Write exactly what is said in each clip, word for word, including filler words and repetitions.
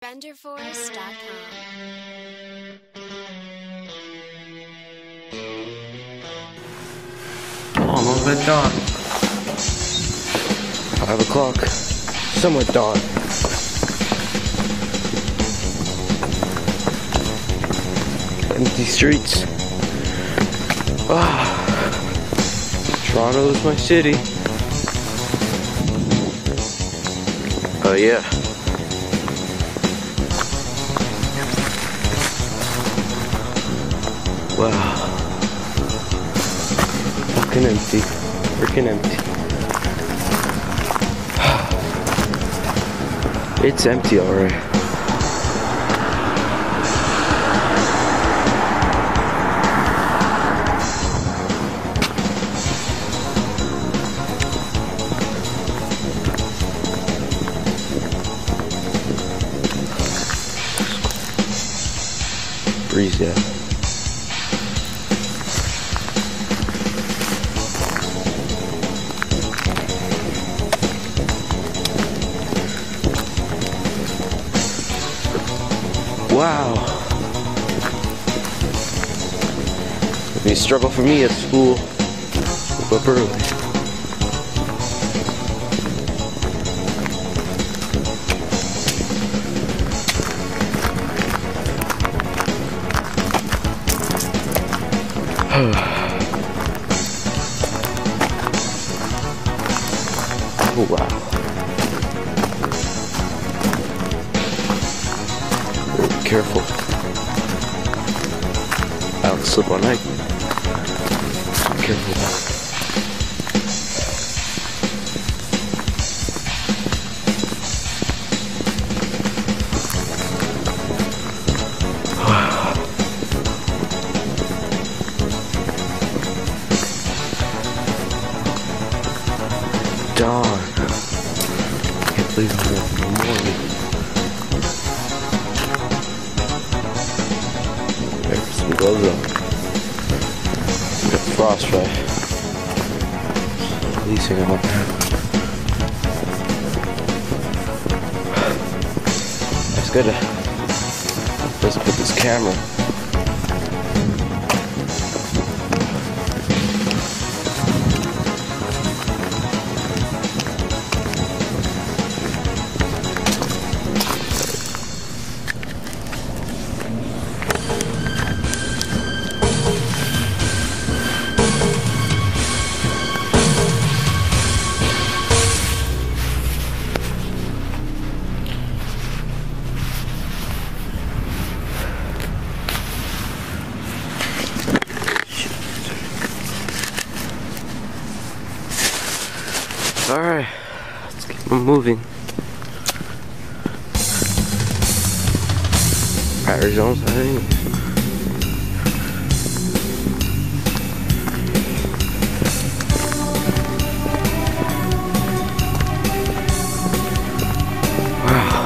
bender force dot com. Almost at dawn. Five o'clock. Somewhat dawn. Empty streets. Ah, Toronto is my city. Oh uh, yeah. Wow. Fucking empty. Freaking empty. It's empty, alright. Breeze, yeah. Wow. It'd be a struggle for me at school. Wake up early. Oh wow. Be careful. I don't slip on night. Be careful. Dawn. Can't believe I'm up in the morning. There's some gloves on. Got frostbite. At least I got I just gotta let's put this camera. Alright, let's keep on moving. Arizona's heading. Wow.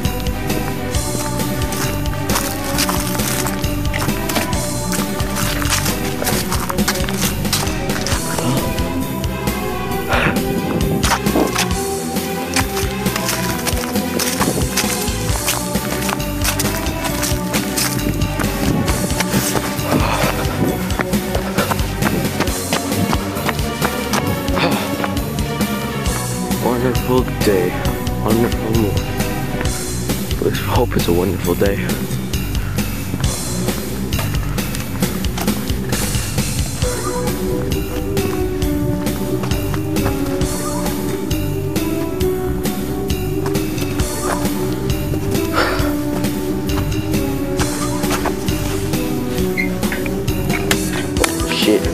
Wonderful day, wonderful morning. Let's hope it's a wonderful day. Shit.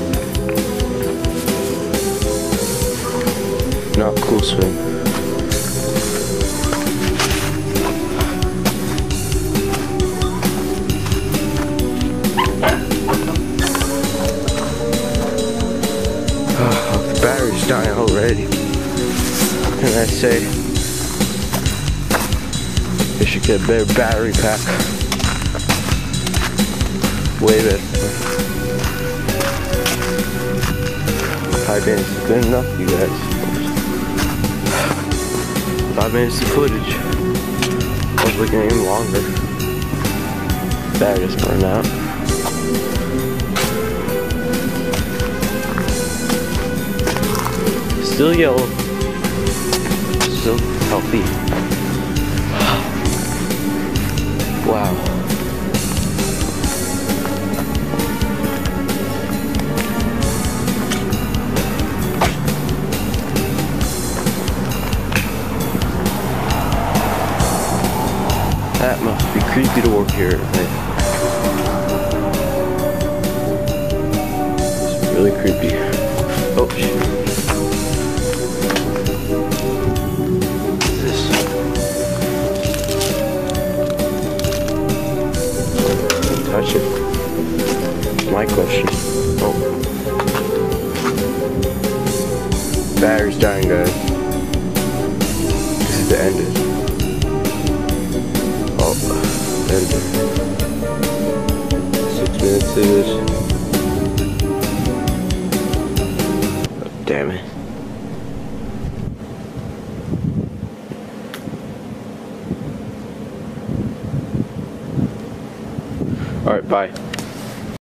Not cool swing. Oh, the battery's dying already. What can I say? They should get a better battery pack. Way better. Five minutes is good enough, you guys. Five minutes of footage. was looking at even longer. Battery just burned out. Still yellow. Still healthy. Wow. That must be creepy to work here at night. It's really creepy. Oh shit. What's this? Don't touch it. My question. Oh. Battery's dying, guys. This is the end. Enter. Six minutes to this. Oh, damn it. Alright, bye.